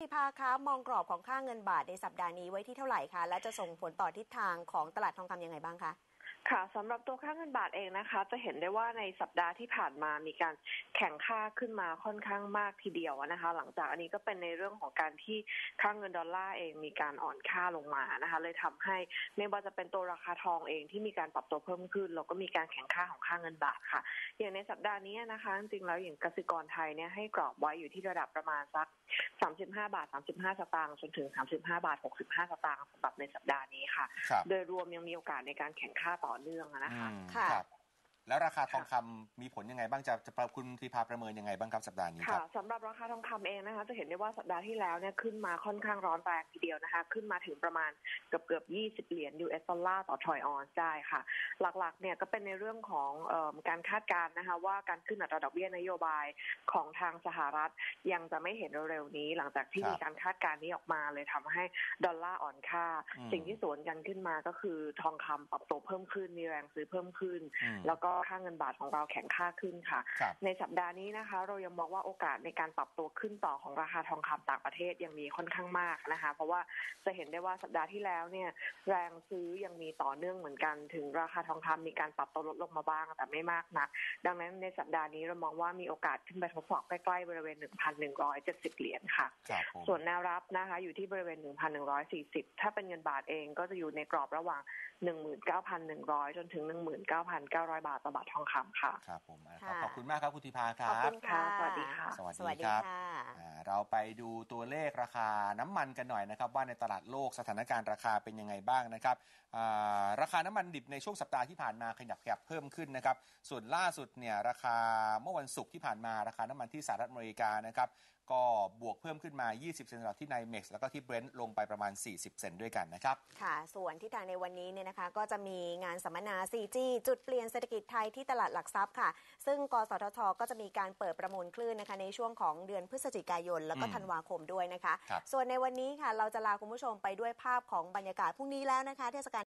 ภาคะมองกรอบของค่าเงินบาทในสัปดาห์นี้ไว้ที่เท่าไหร่คะและจะส่งผลต่อทิศทางของตลาดทองคำยังไงบ้างคะค่ะสำหรับตัวค่าเงินบาทเองนะคะจะเห็นได้ว่าในสัปดาห์ที่ผ่านมามีการแข่งค่าขึ้นมาค่อนข้างมากทีเดียวนะคะหลังจากอันนี้ก็เป็นในเรื่องของการที่ค่าเงินดอลลาร์เองมีการอ่อนค่าลงมานะคะเลยทำให้ไม่ว่าจะเป็นตัวราคาทองเองที่มีการปรับตัวเพิ่มขึ้นแล้วก็มีการแข่งค่าของค่าเงินบาทค่ะอย่างในสัปดาห์นี้นะคะจริงๆแล้วอย่างกสิกรไทยเนี่ยให้กรอบไว้อยู่ที่ระดับประมาณสัก35 บาท 35 สตางค์จนถึง35 บาท 65 สตางค์สำหรับในสัปดาห์นี้ค่ะโดยรวมยังมีโอกาสในการแข่งค่าต่อเนื่องนะคะค่ะแล้วราคาทองคำมีผลยังไงบ้างจะคุณธีภาประเมินยังไงบ้างครับสัปดาห์นี้ครับสำหรับราคาทองคำเองนะคะจะเห็นได้ว่าสัปดาห์ที่แล้วเนี่ยขึ้นมาค่อนข้างร้อนแรงทีเดียวนะคะขึ้นมาถึงประมาณเกือบ20 เหรียญ US ดอลลาร์ต่อทรอยออนซ์ได้ค่ะหลักๆเนี่ยก็เป็นในเรื่องของการคาดการณ์นะคะว่าการขึ้นอัตราดอกเบี้ยนโยบายของทางสหรัฐยังจะไม่เห็นเร็วๆนี้หลังจากที่มีการคาดการณ์นี้ออกมาเลยทำให้ดอลลาร์อ่อนค่าสิ่งที่สวนกันขึ้นมาก็คือทองคำปรับตัวเพิ่มขึ้นมีแรงซื้อเพิ่มขึ้นแล้วก็ค่าเงินบาทของเราแข็งค่าขึ้นค่ะในสัปดาห์นี้นะคะเรายังมองว่าโอกาสในการปรับตัวขึ้นต่อของราคาทองคำต่างประเทศยังมีค่อนข้างมากนะคะเพราะว่าจะเห็นได้ว่าสัปดาห์ที่แล้วเนี่ยแรงซื้อยังมีต่อเนื่องเหมือนกันถึงราคาทองคำมีการปรับตัวลดลงมาบ้างแต่ไม่มากนักดังนั้นในสัปดาห์นี้เรามองว่ามีโอกาสขึ้นไปทดสอบใกล้ๆบริเวณ 1,170 เหรียญค่ะส่วนแนวรับนะคะอยู่ที่บริเวณ 1,140 ถ้าเป็นเงินบาทเองก็จะอยู่ในกรอบระหว่าง 19,100 จนถึง 19,900 บาทต่อบาททองคำค่ะครับผมขอบคุณมากครับคุณธีภาครับขอบคุณค่ะสวัสดีค่ะสวัสดีครับเราไปดูตัวเลขราคาน้ำมันกันหน่อยนะครับว่าในตลาดโลกสถานการณ์ราคาเป็นยังไงบ้างนะครับราคาน้ำมันดิบในช่วงสัปดาห์ที่ผ่านมาขยับเพิ่มขึ้นนะครับส่วนล่าสุดเนี่ยราคาเมื่อวันศุกร์ที่ผ่านมาราคาน้ำมันที่สหรัฐอเมริกานะครับก็บวกเพิ่มขึ้นมา20 เซนต์ต่อที่ไนเม็กซ์แล้วก็ที่เบรนท์ลงไปประมาณ40 เซนต์ด้วยกันนะครับค่ะส่วนที่ทางในวันนี้เนี่ยนะคะก็จะมีงานสัมมนา 4G จุดเปลี่ยนเศรษฐกิจไทยที่ตลาดหลักทรัพย์ค่ะซึ่งกสทช.ก็จะมีการเปิดประมูลคลื่นนะคะในช่วงของเดือนพฤศจิกายนแล้วก็ธันวาคมด้วยนะคะส่วนในวันนี้ค่ะเราจะลาคุณผู้ชมไปด้วยภาพของบรรยากาศพรุ่งนี้แล้วนะคะเทศกาล